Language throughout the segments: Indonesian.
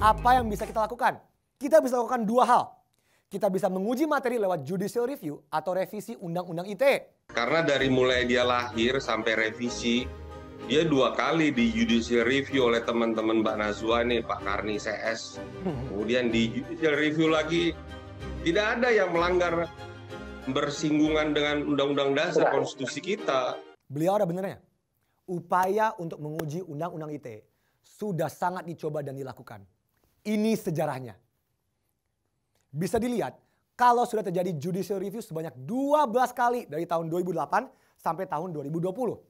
apa yang bisa kita lakukan? Kita bisa lakukan dua hal. Kita bisa menguji materi lewat judicial review atau revisi Undang-Undang ITE. Karena dari mulai dia lahir sampai revisi, dia 2 kali di judicial review oleh teman-teman Mbak Nazwa nih, Pak Karni CS. Kemudian di judicial review lagi, tidak ada yang melanggar bersinggungan dengan Undang-Undang Dasar Konstitusi kita. Beliau ada benernya. Upaya untuk menguji Undang-Undang ITE sudah sangat dicoba dan dilakukan. Ini sejarahnya. Bisa dilihat kalau sudah terjadi judicial review sebanyak 12 kali dari tahun 2008 sampai tahun 2020. 12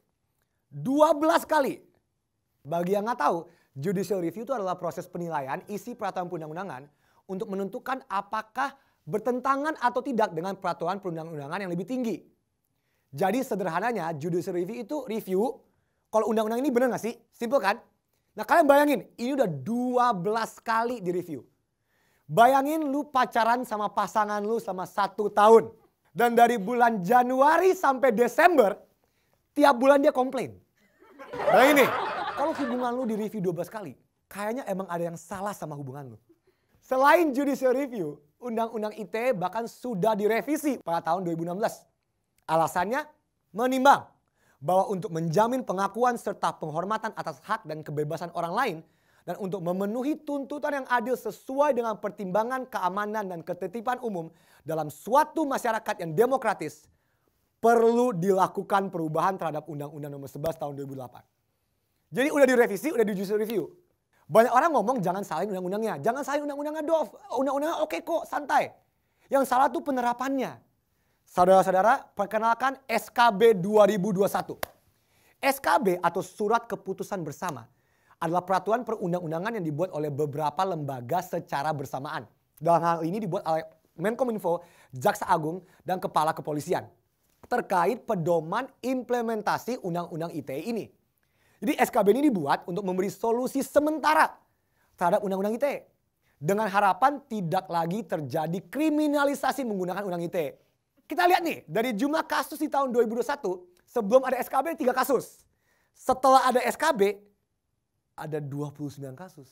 kali. Bagi yang nggak tahu, judicial review itu adalah proses penilaian isi peraturan perundang-undangan untuk menentukan apakah bertentangan atau tidak dengan peraturan perundang-undangan yang lebih tinggi. Jadi sederhananya judicial review itu review kalau undang-undang ini benar nggak sih? Simple kan? Nah kalian bayangin, ini udah 12 kali direview. Bayangin lu pacaran sama pasangan lu selama 1 tahun. Dan dari bulan Januari sampai Desember, tiap bulan dia komplain. Nah ini, kalau hubungan lu direview 12 kali, kayaknya emang ada yang salah sama hubungan lu. Selain judicial review, Undang-Undang ITE bahkan sudah direvisi pada tahun 2016. Alasannya menimbang bahwa untuk menjamin pengakuan serta penghormatan atas hak dan kebebasan orang lain dan untuk memenuhi tuntutan yang adil sesuai dengan pertimbangan keamanan dan ketertiban umum dalam suatu masyarakat yang demokratis, perlu dilakukan perubahan terhadap Undang-Undang Nomor 11 Tahun 2008. Jadi udah direvisi, udah di judicial review. Banyak orang ngomong jangan salin undang-undangnya. Jangan salin undang-undangnya Dov. Undang-undangnya oke kok, santai. Yang salah tuh penerapannya. Saudara-saudara, perkenalkan SKB 2021. SKB atau Surat Keputusan Bersama adalah peraturan perundang-undangan yang dibuat oleh beberapa lembaga secara bersamaan. Dalam hal ini dibuat oleh Menkominfo, Jaksa Agung, dan Kepala Kepolisian. Terkait pedoman implementasi Undang-Undang ITE ini. Jadi SKB ini dibuat untuk memberi solusi sementara terhadap Undang-Undang ITE. Dengan harapan tidak lagi terjadi kriminalisasi menggunakan Undang ITE. Kita lihat nih, dari jumlah kasus di tahun 2021, sebelum ada SKB 3 kasus. Setelah ada SKB, ada 29 kasus.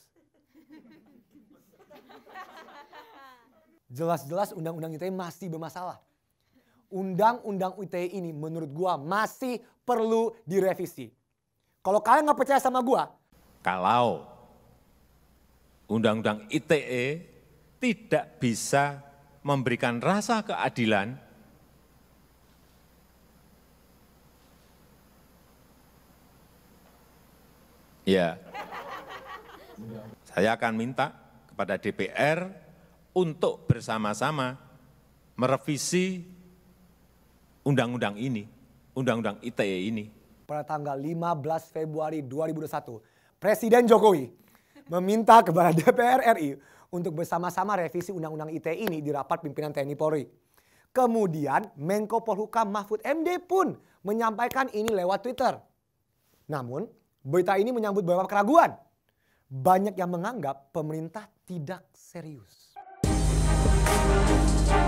Jelas-jelas Undang-Undang ITE masih bermasalah. Undang-Undang ITE ini menurut gua masih perlu direvisi. Kalau kalian nggak percaya sama gua, kalau Undang-Undang ITE tidak bisa memberikan rasa keadilan, ya, saya akan minta kepada DPR untuk bersama-sama merevisi undang-undang ini, Undang-Undang ITE ini. Pada tanggal 15 Februari 2021, Presiden Jokowi meminta kepada DPR RI untuk bersama-sama revisi Undang-Undang ITE ini di rapat pimpinan TNI Polri. Kemudian Menko Polhukam Mahfud MD pun menyampaikan ini lewat Twitter. Namun, berita ini menyambut beberapa keraguan. Banyak yang menganggap pemerintah tidak serius.